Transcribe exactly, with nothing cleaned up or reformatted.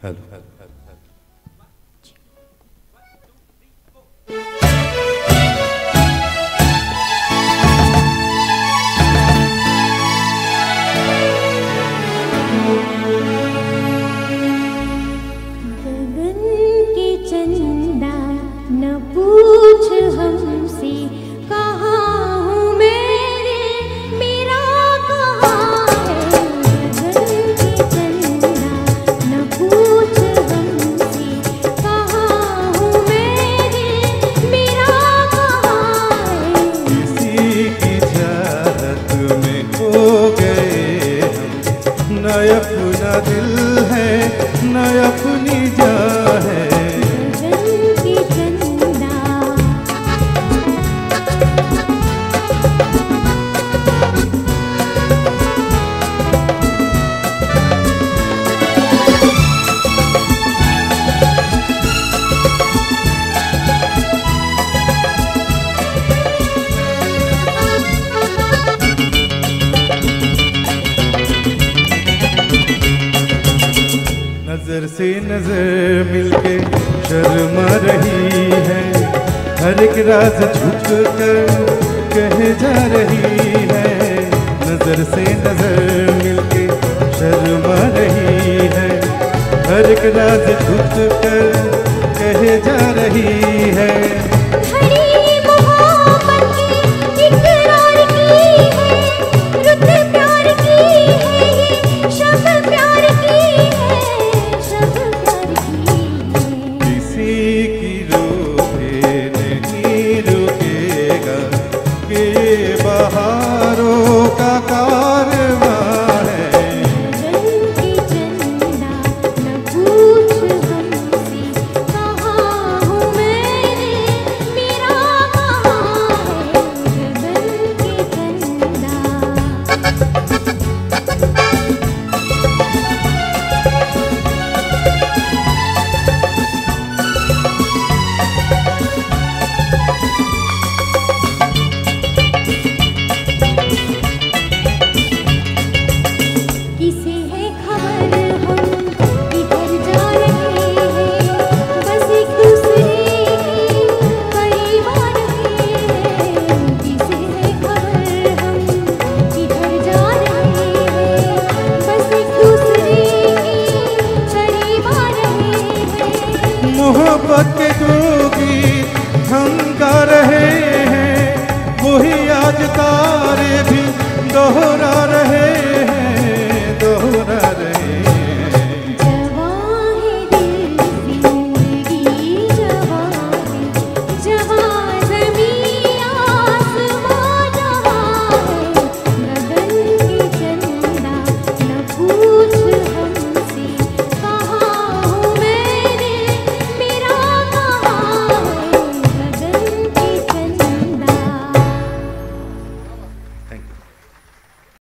Hello अपना दिल है न अपनी जान है। गगन की चंदा नजर से नजर मिलके शर्मा रही है, हर एक राज छुप कर कह जा रही है। नजर से नजर मिलके शर्मा रही है, हर एक राज छुप कर कह जा रही है। बहा